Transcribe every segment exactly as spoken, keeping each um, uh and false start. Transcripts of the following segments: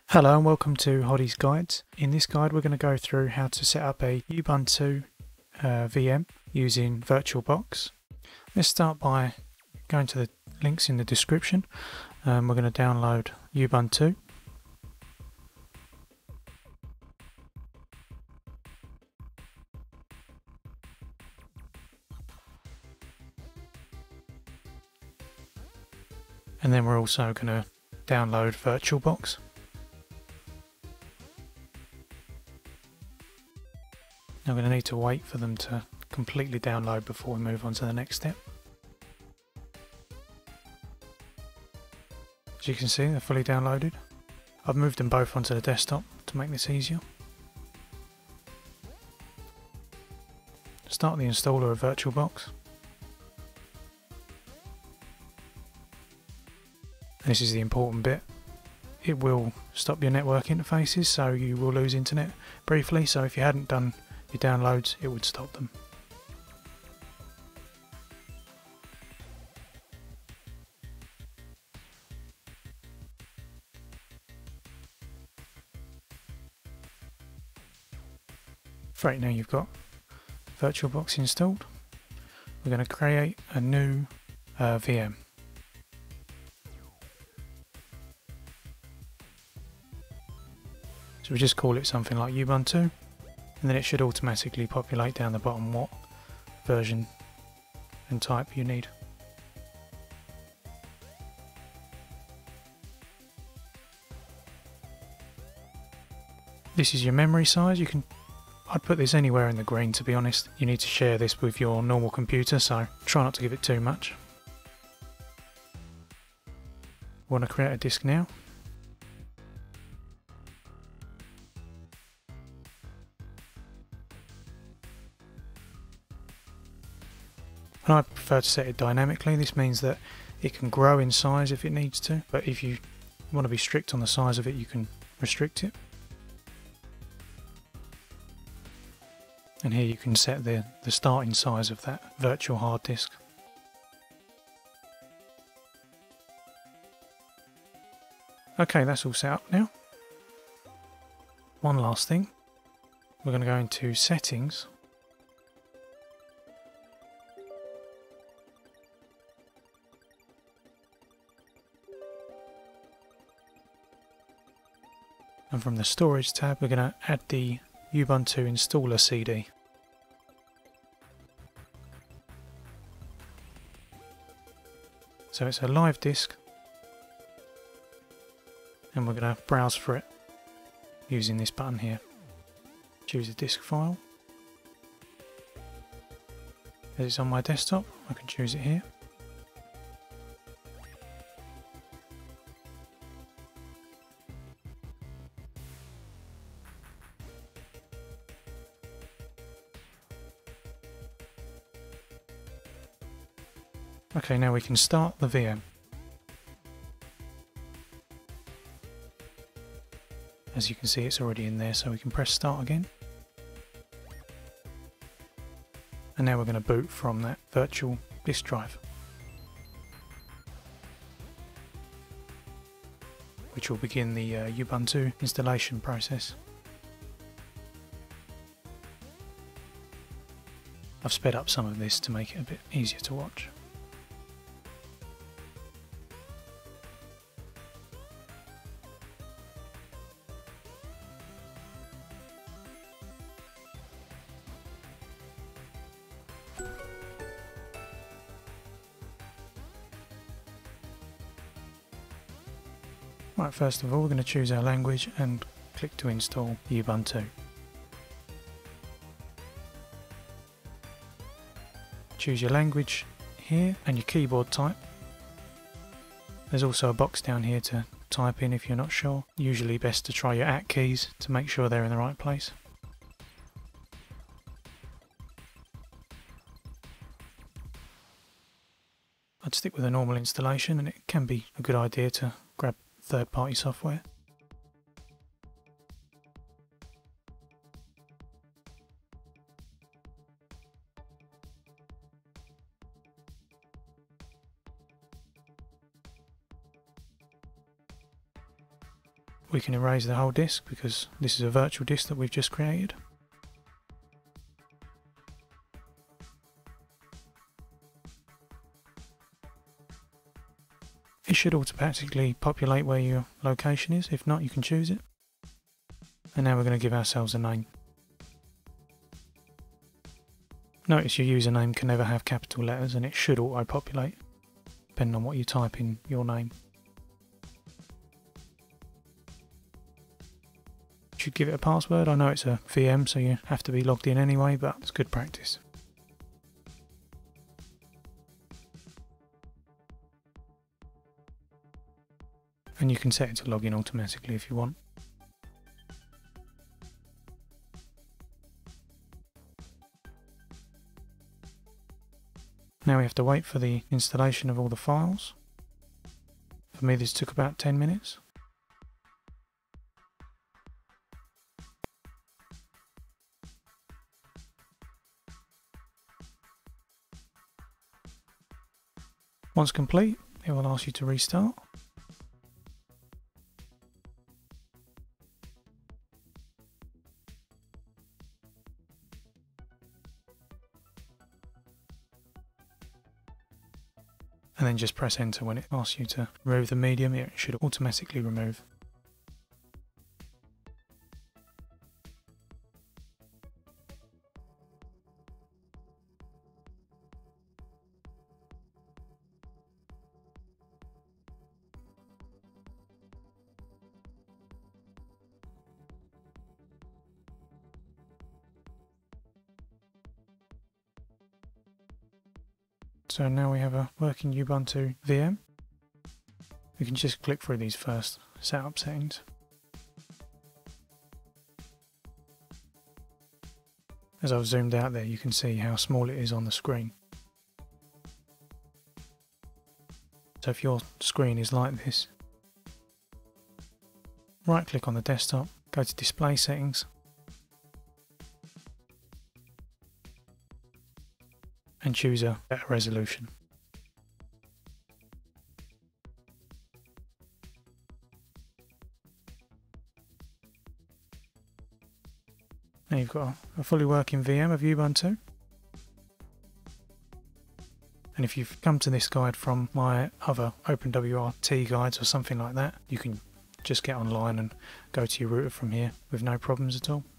Hello and welcome to Hoddy's Guides. In this guide we're going to go through how to set up a Ubuntu uh, V M using VirtualBox. Let's start by going to the links in the description. Um, we're going to download Ubuntu. And then we're also going to download VirtualBox. Now we're going to need to wait for them to completely download before we move on to the next step. As you can see, they're fully downloaded. I've moved them both onto the desktop to make this easier. Start the installer of VirtualBox. This is the important bit. It will stop your network interfaces, so you will lose internet briefly, so if you hadn't done your downloads, it would stop them. Right, now you've got VirtualBox installed, we're going to create a new uh, V M. So we just call it something like Ubuntu, and then it should automatically populate down the bottom what version and type you need. This is your memory size. You can I'd put this anywhere in the green, to be honest. You need to share this with your normal computer, so try not to give it too much. We want to create a disk now. And I prefer to set it dynamically. This means that it can grow in size if it needs to, but if you want to be strict on the size of it, you can restrict it. And here you can set the, the starting size of that virtual hard disk. Okay, that's all set up now. One last thing. We're going to go into Settings. And from the Storage tab, we're going to add the Ubuntu installer C D. So it's a live disk, and we're going to browse for it using this button here. Choose a disk file. As it's on my desktop, I can choose it here. Okay, now we can start the V M. As you can see, it's already in there, so we can press start again. And now we're going to boot from that virtual disk drive, which will begin the uh, Ubuntu installation process. I've sped up some of this to make it a bit easier to watch. Right, first of all, we're going to choose our language and click to install Ubuntu. Choose your language here and your keyboard type. There's also a box down here to type in if you're not sure. Usually best to try your at keys to make sure they're in the right place. I'd stick with a normal installation, and it can be a good idea to grab third-party software. we can erase the whole disk because this is a virtual disk that we've just created. It should automatically populate where your location is. If not, you can choose it. And now we're going to give ourselves a name. Notice your username can never have capital letters, and it should auto-populate depending on what you type in your name. You should give it a password. I know it's a V M, so you have to be logged in anyway, but it's good practice. And you can set it to log in automatically if you want. Now we have to wait for the installation of all the files. For me this took about ten minutes. Once complete, it will ask you to restart. And then just press enter when it asks you to remove the medium. It should automatically remove. So now we have a working Ubuntu V M. We can just click through these first setup settings. As I've zoomed out there, you can see how small it is on the screen. So if your screen is like this, right click on the desktop, go to display settings, and choose a better resolution. Now you've got a fully working V M of Ubuntu. And if you've come to this guide from my other OpenWrt guides or something like that, you can just get online and go to your router from here with no problems at all.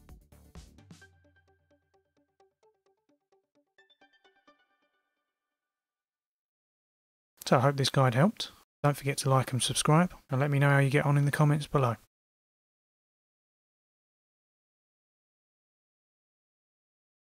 So I hope this guide helped. Don't forget to like and subscribe, and let me know how you get on in the comments below.